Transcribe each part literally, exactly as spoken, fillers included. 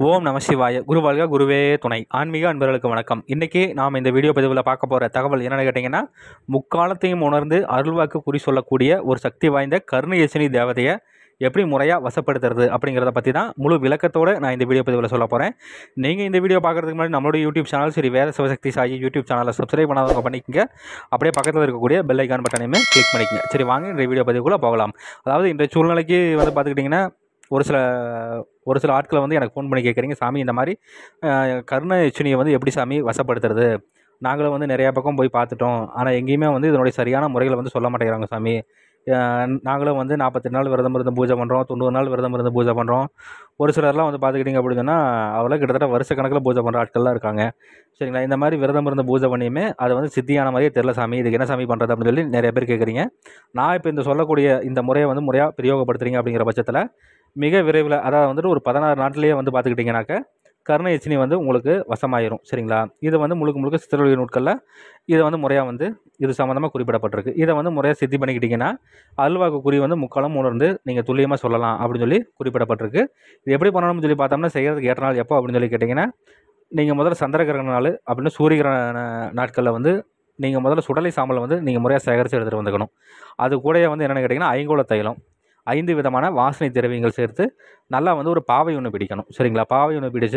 ஓம் நம சிவாய. குருவாழ்க குருவே துணை. ஆன்மீக அன்பர்களுக்கு வணக்கம். இன்றைக்கி நாம் இந்த வீடியோ பதிவில் பார்க்க போகிற தகவல் என்னென்னு கேட்டிங்கன்னா, முக்காலத்தையும் உணர்ந்து அருள்வாக்கு குறி சொல்லக்கூடிய ஒரு சக்தி வாய்ந்த கருணயசினி தேவதையை எப்படி முறையாக வசப்படுத்துறது அப்படிங்கிறத பற்றி தான் முழு விளக்கத்தோடு நான் இந்த வீடியோ பதிவில் சொல்ல போகிறேன். நீங்கள் இந்த வீடியோ பார்க்குறதுக்கு முன்னாடி நம்மளுடைய YouTube channel Shri Veda Sivasakthi Sai YouTube சேனலை சப்ஸ்கிரைப் பண்ணாதவங்க பண்ணிக்கங்க. அப்படியே பக்கத்தில் இருக்கக்கூடிய பெல் ஐக்கான் பட்டனையுமே கிளிக் பண்ணிக்கங்க. சரி, வாங்க இந்த வீடியோ பதிவுக்குள்ளே போகலாம். அதாவது இன்றைய சூழ்நிலைக்கு வந்து பார்த்துக்கிட்டிங்கன்னா, ஒரு சில ஒரு சில ஆட்களை வந்து எனக்கு ஃபோன் பண்ணி கேட்குறீங்க, சாமி இந்த மாதிரி கருணயசினியை வந்து எப்படி சாமி வசப்படுத்துறது? நாங்களும் வந்து நிறையா பக்கம் போய் பார்த்துட்டோம், ஆனால் எங்கேயுமே வந்து இதனுடைய சரியான முறைகளை வந்து சொல்ல மாட்டேங்கிறாங்க சாமி. நாங்களும் வந்து நாற்பத்தெட்டு நாள் விரதம் இருந்து பூஜை பண்ணுறோம், தொண்ணூறு நாள் விரதம் இருந்து பூஜை பண்ணுறோம். ஒரு சிலர்லாம் வந்து பார்த்துக்கிட்டிங்க அப்படின்னு சொன்னால் அவளை கிட்டத்தட்ட வருஷ கணக்கில் பூஜை பண்ணுற ஆட்கள்லாம் இருக்காங்க. சரிங்களா? இந்த மாதிரி விரதம் இருந்து பூஜை பண்ணியுமே அது வந்து சித்தியான மாதிரியே தெரில சாமி, இதுக்கு என்ன சாமி பண்ணுறது அப்படின்னு சொல்லி நிறைய பேர் கேட்குறீங்க. நான் இப்போ இந்த சொல்லக்கூடிய இந்த முறையை வந்து முறையாக பிரயோகப்படுத்துறீங்க அப்படிங்கிற பட்சத்தில் மிக விரைவில், அதாவது வந்துட்டு ஒரு பதினாறு நாட்டிலேயே வந்து பார்த்துக்கிட்டிங்கனாக்க கருணயசினி வந்து உங்களுக்கு வசமாயிரும். சரிங்களா? இது வந்து முழுக்க முழுக்க சித்தருடைய நூட்களில் இதை வந்து முறையாக வந்து இது சம்மந்தமாக குறிப்பிடப்பட்டிருக்கு. இதை வந்து முறையாக சித்தி பண்ணிக்கிட்டிங்கன்னா அல்வாக்கு குறி வந்து முக்காலம் உணர்ந்து நீங்கள் துல்லியமாக சொல்லலாம் அப்படின்னு சொல்லி குறிப்பிடப்பட்டிருக்கு. இது எப்படி பண்ணணும்னு சொல்லி பார்த்தோம்னா, செய்கிறதுக்கு ஏற்ற நாள் எப்போ அப்படின்னு சொல்லி கேட்டிங்கன்னா, நீங்கள் முதல்ல சந்திரகிரகண நாள் அப்படின்னு சூரியகிரகண நாட்களில் வந்து நீங்கள் முதல்ல சுடலை சாம்பலை வந்து நீங்கள் முறையாக சேகரித்து எடுத்துகிட்டு வந்துக்கணும். அது கூட வந்து என்னென்னு கேட்டிங்கன்னா, ஐங்கோல தைலம், ஐந்து விதமான வாசனை திரவியங்கள் சேர்த்து நல்லா வந்து ஒரு பாவை ஒன்று பிடிக்கணும். சரிங்களா? பாவை ஒன்று பிடிச்சு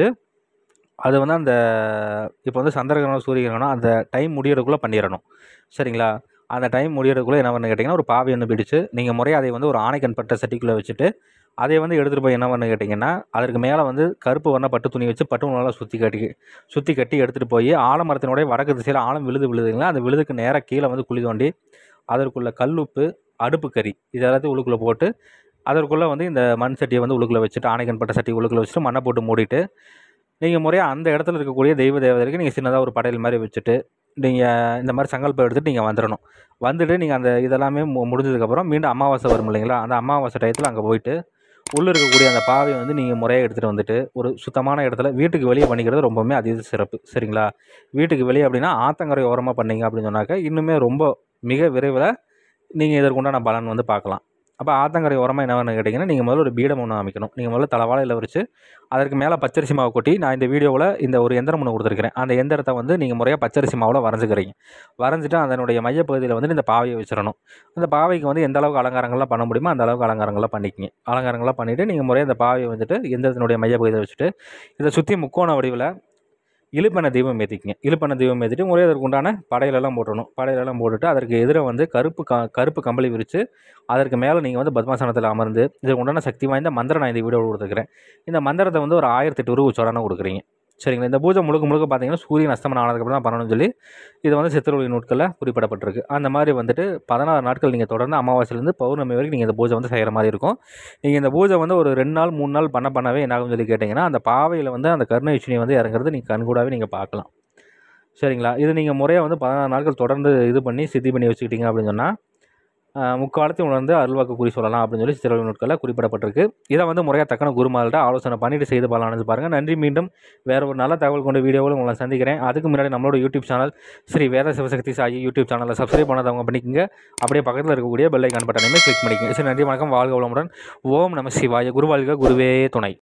அது வந்து அந்த இப்போ வந்து சந்திரகிரகணம் சூரியகிரகணம் அந்த டைம் முடியறதுக்குள்ளே பண்ணிடணும். சரிங்களா? அந்த டைம் முடியறதுக்குள்ளே என்ன பண்ணு கேட்டிங்கன்னா, ஒரு பாவை ஒன்று பிடிச்சு நீங்கள் முறையாக அதை வந்து ஒரு ஆணைக்கண் பட்ட சட்டிக்குள்ளே வச்சுட்டு அதை வந்து எடுத்துகிட்டு போய் என்ன பண்ணு கேட்டிங்கன்னா, அதற்கு மேலே வந்து கருப்பு வண்ண பட்டு துணி வச்சு பட்டு நல்லா சுற்றி கட்டி சுற்றி கட்டி எடுத்துகிட்டு போய் ஆலமரத்தினுடைய வடக்கு திசையில் ஆழம் விழுது விழுதுங்களா, அந்த விழுதுக்கு நேராக கீழே வந்து குழி தோண்டி அதற்குள்ள கல்லுப்பு, அடுப்பு கறி இது எல்லாத்தையும் உள்ளுக்குள்ளே போட்டு அதற்குள்ளே வந்து இந்த மண் சட்டியை வந்து உள்ளுக்குள்ளே வச்சுட்டு ஆணைக்கண் பட்ட சட்டி உள்ளுக்குள்ளே வச்சுட்டு மண்ணை போட்டு மூடிட்டு நீங்கள் முறையாக அந்த இடத்துல இருக்கக்கூடிய தெய்வ தேவதைக்கு நீங்கள் சின்னதாக ஒரு படையல் மாதிரி வச்சுட்டு நீங்கள் இந்த மாதிரி சங்கல்பம் எடுத்துகிட்டு நீங்கள் வந்துடணும். வந்துட்டு நீங்கள் அந்த இதெல்லாமே மு முடிஞ்சதுக்கப்புறம் மீண்டும் அமாவாசை வரும் இல்லைங்களா, அந்த அமாவாசை டயத்தில் அங்கே போயிட்டு உள்ளே இருக்கக்கூடிய அந்த பாவையை வந்து நீங்கள் முறையாக எடுத்துகிட்டு வந்துட்டு ஒரு சுத்தமான இடத்துல வீட்டுக்கு வெளியே பண்ணிக்கிறது ரொம்பவுமே அதீத சிறப்பு. சரிங்களா? வீட்டுக்கு வெளியே அப்படின்னா ஆத்தங்கரை ஓரமாக பண்ணிங்க அப்படின்னு சொன்னாக்க இன்னுமே ரொம்ப மிக விரைவில் நீங்கள் இதற்குண்டான பலன் வந்து பார்க்கலாம். அப்போ ஆத்தங்கரை ஓரமாக என்ன வேணும்னு கேட்டிங்கன்னா, நீங்கள் முதல்ல ஒரு பீடம் ஒன்று அமைக்கணும். நீங்கள் முதல்ல தலவாழையில் வச்சு அதற்கு மேலே பச்சரிசி மாவு கொட்டி, நான் இந்த வீடியோவில் இந்த ஒரு எந்திரம் ஒன்று கொடுத்துருக்கிறேன். அந்த எந்திரத்தை வந்து நீங்கள் முறையாக பச்சரிசி மாவில் வரைஞ்சிக்கிறீங்க. வரைஞ்சிட்டு அதனுடைய மையப்பகுதியில் வந்து இந்த பாவையை வச்சிடணும். அந்த பாவைக்கு வந்து எந்த அளவுக்கு அலங்காரங்கள்லாம் பண்ண முடியுமோ அந்த அளவுக்கு அலங்காரங்கள்லாம் பண்ணிக்கிங்க. அலங்காரங்கள்லாம் பண்ணிவிட்டு நீங்கள் முறையாக இந்த பாவையை வந்துட்டு எந்திரத்தினுடைய மையப்பகுதியில் வச்சுட்டு இதை சுற்றி முக்கோண வடிவில் இழுப்பெண்ணெய் தீபம் ஏற்றிக்கிங்க. இழுப்பெண்ணெய் தீபம் ஏற்றிட்டு முறையாக அதற்கு உண்டான படையிலெல்லாம் போட்டணும். படையிலெல்லாம் போட்டுட்டு அதற்கு எதிர வந்து கருப்பு க கருப்பு கம்பளி விரித்து அதற்கு மேலே நீங்கள் வந்து பத்மாசனத்தில் அமர்ந்து இதற்கு உண்டான சக்தி வாய்ந்த மந்திரம் நான் இந்த வீடியோவில் கொடுத்துருக்கிறேன். இந்த மந்திரத்தை வந்து ஒரு ஆயிரத்தி எட்டு ரூபா உச்சாரணம் கொடுக்குறீங்க. சரிங்களா? இந்த பூஜை முழுக்க முழுக்க பார்த்தீங்கன்னா சூரியன் அஸ்தமனம் ஆனதுக்கப்புறம் தான் பண்ணணும்னு சொல்லி இது வந்து சித்தருடைய நூட்களில் குறிப்பிடப்பட்டிருக்கு. அந்த மாதிரி வந்துட்டு பதினாறு நாட்கள் நீங்கள் தொடர்ந்து அமாவாசையிலேருந்து பௌர்ணமி வரைக்கும் நீங்கள் இந்த பூஜை வந்து செய்கிற மாதிரி இருக்கும். நீங்கள் இந்த பூஜை வந்து ஒரு ரெண்டு நாள் மூணு நாள் பண்ண பண்ணவே என்ன ஆகும்னு சொல்லி கேட்டிங்கன்னா, அந்த பாவையில் வந்து அந்த கருணயசினி வந்து இறங்குறது நீங்கள் கண்கூடாவே நீங்கள் பார்க்கலாம். சரிங்களா? இது நீங்கள் முறையாக வந்து பதினாறு நாட்கள் தொடர்ந்து இது பண்ணி சித்தி பண்ணி வச்சுக்கிட்டீங்க அப்படின்னு சொன்னால் முக்காலத்தையும் உணர்ந்து அருள்வாக்கு குறி சொல்லலாம் அப்படின்னு சொல்லி சித்தருடைய நூட்களில் குறிப்பிடப்பட்டிருக்கு. இதை வந்து முறையாக தக்கன குருமார்கிட்ட ஆலோசனை பண்ணிட்டு செய்து பலனடைஞ்சு பாருங்கள். நன்றி. மீண்டும் வேறு ஒரு நல்ல தகவல் கொண்ட வீடியோவில் உங்களை சந்திக்கிறேன். அதுக்கு முன்னாடி நம்மளோட YouTube channel Shri Veda Sivasakthi Sai YouTube சேனலை சப்ஸ்கிரைப் பண்ணாதவங்க பண்ணிக்கங்க. அப்படியே பக்கத்தில் இருக்கக்கூடிய பெல் ஐக்கான் பட்டனையுமே கிளிக் பண்ணிக்கங்க. சரி, நன்றி, வணக்கம், வாழ்க வளமுடன். ஓம் நம சிவாய. குருவாழ்க குருவே துணை.